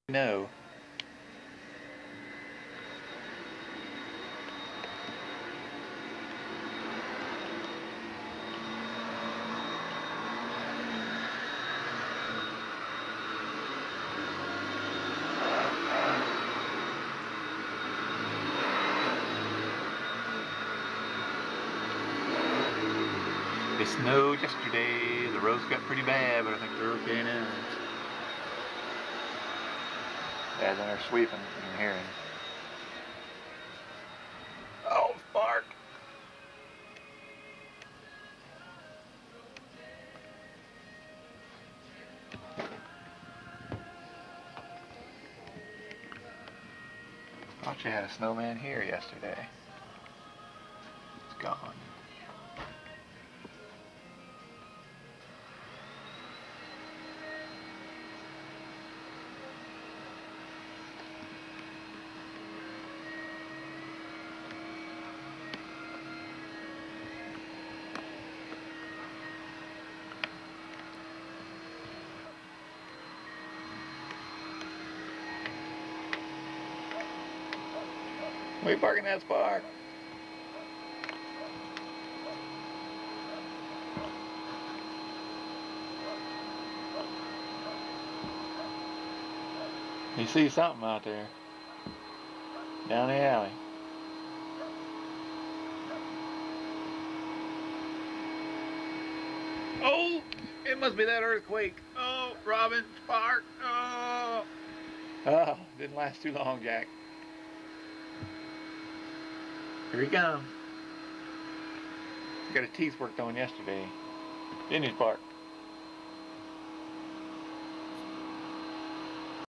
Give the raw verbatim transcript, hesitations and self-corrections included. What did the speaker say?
No. It snowed yesterday. The roads got pretty bad, but I think they're okay now. Yeah, then they're sweeping and hearing. Oh, spark! Thought you had a snowman here yesterday. It's gone. Where you parking that spark? You see something out there. Down the alley. Oh! It must be that earthquake. Oh, Robin, spark. Oh! Oh, didn't last too long, Jack. Here he comes. Got his teeth worked on yesterday. Didn't he, Spark?